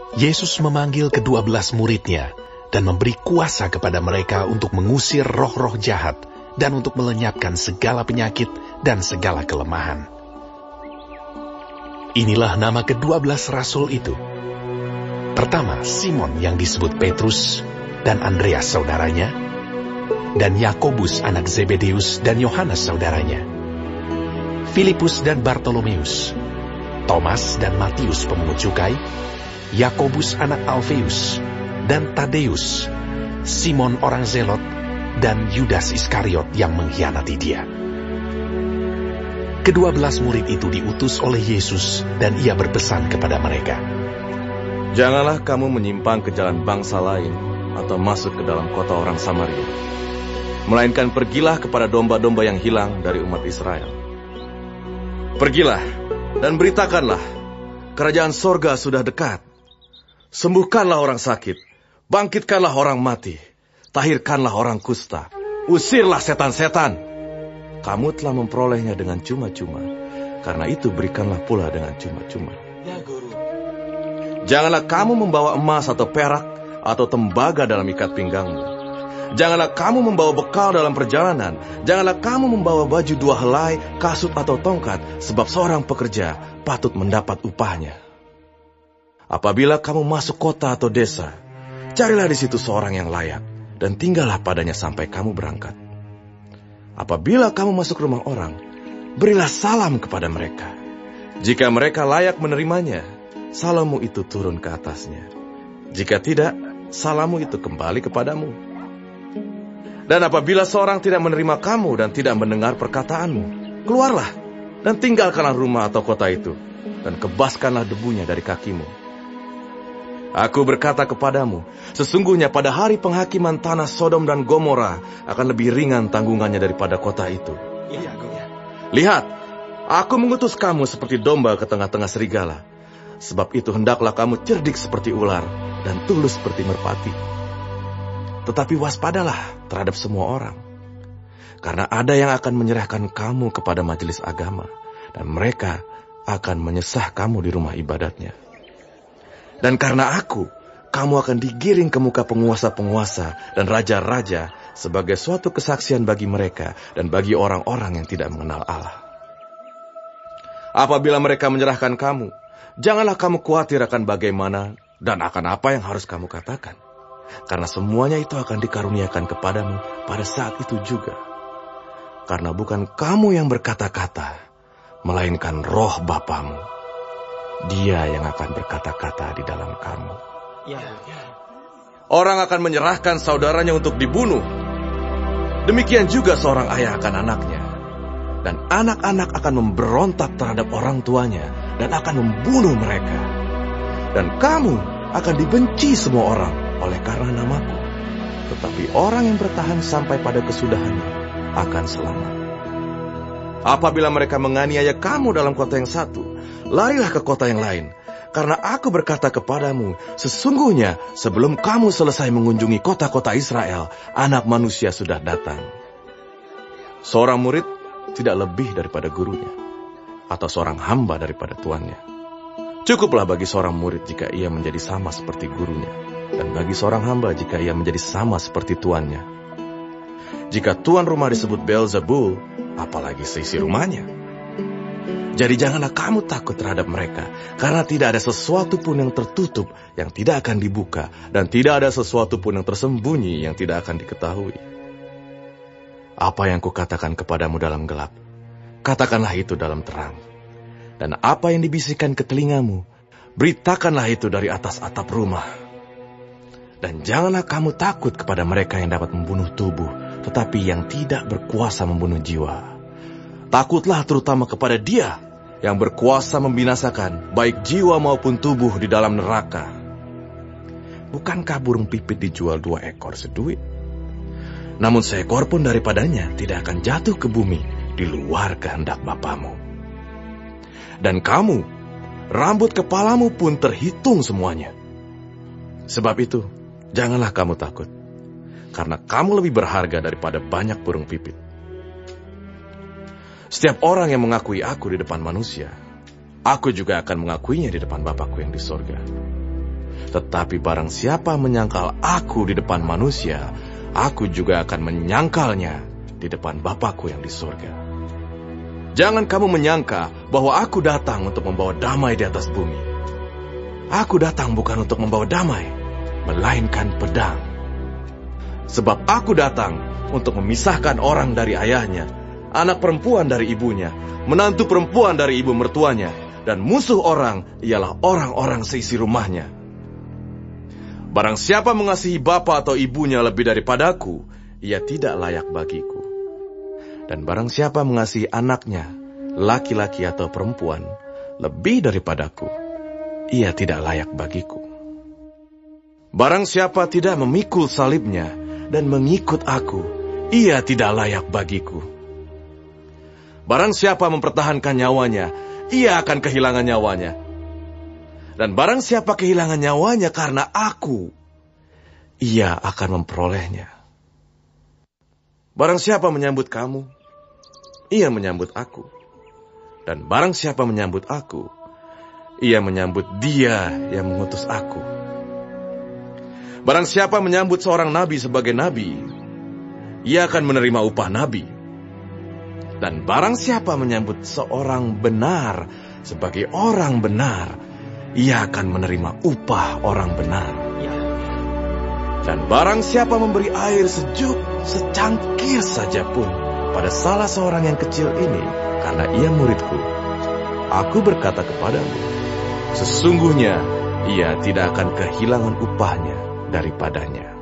Yesus memanggil ke-12 murid-Nya dan memberi kuasa kepada mereka untuk mengusir roh-roh jahat dan untuk melenyapkan segala penyakit dan segala kelemahan. Inilah nama ke-12 rasul itu. Pertama, Simon yang disebut Petrus dan Andreas saudaranya, dan Yakobus anak Zebedeus dan Yohanes saudaranya, Filipus dan Bartolomeus, Thomas dan Matius pemungut cukai, Yakobus anak Alfeus, dan Tadeus, Simon orang Zelot, dan Yudas Iskariot yang mengkhianati dia. Ke-12 murid itu diutus oleh Yesus dan ia berpesan kepada mereka, "Janganlah kamu menyimpang ke jalan bangsa lain atau masuk ke dalam kota orang Samaria, melainkan pergilah kepada domba-domba yang hilang dari umat Israel. Pergilah dan beritakanlah, kerajaan sorga sudah dekat. Sembuhkanlah orang sakit, bangkitkanlah orang mati, tahirkanlah orang kusta, usirlah setan-setan. Kamu telah memperolehnya dengan cuma-cuma, karena itu berikanlah pula dengan cuma-cuma. Ya, Guru. Janganlah kamu membawa emas atau perak atau tembaga dalam ikat pinggangmu. Janganlah kamu membawa bekal dalam perjalanan. Janganlah kamu membawa baju 2 helai, kasut atau tongkat, sebab seorang pekerja patut mendapat upahnya. Apabila kamu masuk kota atau desa, carilah di situ seorang yang layak, dan tinggallah padanya sampai kamu berangkat. Apabila kamu masuk rumah orang, berilah salam kepada mereka. Jika mereka layak menerimanya, salammu itu turun ke atasnya. Jika tidak, salammu itu kembali kepadamu. Dan apabila seorang tidak menerima kamu dan tidak mendengar perkataanmu, keluarlah dan tinggalkanlah rumah atau kota itu, dan kebaskanlah debunya dari kakimu. Aku berkata kepadamu, sesungguhnya pada hari penghakiman tanah Sodom dan Gomora akan lebih ringan tanggungannya daripada kota itu. Lihat, aku mengutus kamu seperti domba ke tengah-tengah serigala. Sebab itu hendaklah kamu cerdik seperti ular dan tulus seperti merpati. Tetapi waspadalah terhadap semua orang, karena ada yang akan menyerahkan kamu kepada majelis agama, dan mereka akan menyesah kamu di rumah ibadatnya. Dan karena aku, kamu akan digiring ke muka penguasa-penguasa dan raja-raja sebagai suatu kesaksian bagi mereka dan bagi orang-orang yang tidak mengenal Allah. Apabila mereka menyerahkan kamu, janganlah kamu khawatir akan bagaimana dan akan apa yang harus kamu katakan. Karena semuanya itu akan dikaruniakan kepadamu pada saat itu juga. Karena bukan kamu yang berkata-kata, melainkan Roh Bapamu. Dia yang akan berkata-kata di dalam kamu. Orang akan menyerahkan saudaranya untuk dibunuh. Demikian juga seorang ayah akan anaknya. Dan anak-anak akan memberontak terhadap orang tuanya dan akan membunuh mereka. Dan kamu akan dibenci semua orang oleh karena namaku. Tetapi orang yang bertahan sampai pada kesudahannya akan selamat. Apabila mereka menganiaya kamu dalam kota yang satu, larilah ke kota yang lain. Karena aku berkata kepadamu, sesungguhnya sebelum kamu selesai mengunjungi kota-kota Israel, Anak Manusia sudah datang. Seorang murid tidak lebih daripada gurunya, atau seorang hamba daripada tuannya. Cukuplah bagi seorang murid jika ia menjadi sama seperti gurunya, dan bagi seorang hamba jika ia menjadi sama seperti tuannya. Jika tuan rumah disebut Beelzebul, apalagi seisi rumahnya. Jadi janganlah kamu takut terhadap mereka, karena tidak ada sesuatu pun yang tertutup yang tidak akan dibuka, dan tidak ada sesuatu pun yang tersembunyi yang tidak akan diketahui. Apa yang kukatakan kepadamu dalam gelap, katakanlah itu dalam terang. Dan apa yang dibisikkan ke telingamu, beritakanlah itu dari atas atap rumah. Dan janganlah kamu takut kepada mereka yang dapat membunuh tubuh, tetapi yang tidak berkuasa membunuh jiwa. Takutlah terutama kepada Dia yang berkuasa membinasakan baik jiwa maupun tubuh di dalam neraka. Bukankah burung pipit dijual 2 ekor seduit? Namun seekor pun daripadanya tidak akan jatuh ke bumi di luar kehendak Bapamu. Dan kamu, rambut kepalamu pun terhitung semuanya. Sebab itu, janganlah kamu takut, karena kamu lebih berharga daripada banyak burung pipit. Setiap orang yang mengakui aku di depan manusia, aku juga akan mengakuinya di depan Bapa-Ku yang di sorga. Tetapi barang siapa menyangkal aku di depan manusia, aku juga akan menyangkalnya di depan Bapa-Ku yang di surga. Jangan kamu menyangka bahwa aku datang untuk membawa damai di atas bumi. Aku datang bukan untuk membawa damai, melainkan pedang. Sebab aku datang untuk memisahkan orang dari ayahnya, anak perempuan dari ibunya, menantu perempuan dari ibu mertuanya, dan musuh orang ialah orang-orang seisi rumahnya. Barang siapa mengasihi bapa atau ibunya lebih daripadaku, ia tidak layak bagiku. Dan barang siapa mengasihi anaknya, laki-laki atau perempuan, lebih daripadaku, ia tidak layak bagiku. Barang siapa tidak memikul salibnya dan mengikut aku, ia tidak layak bagiku. Barang siapa mempertahankan nyawanya, ia akan kehilangan nyawanya. Dan barang siapa kehilangan nyawanya karena aku, ia akan memperolehnya. Barang siapa menyambut kamu, ia menyambut aku. Dan barang siapa menyambut aku, ia menyambut Dia yang mengutus aku. Barang siapa menyambut seorang nabi sebagai nabi, ia akan menerima upah nabi. Dan barang siapa menyambut seorang benar sebagai orang benar, ia akan menerima upah orang benar. Dan barang siapa memberi air sejuk secangkir saja pun pada salah seorang yang kecil ini, karena ia muridku, aku berkata kepadamu, sesungguhnya ia tidak akan kehilangan upahnya daripadanya.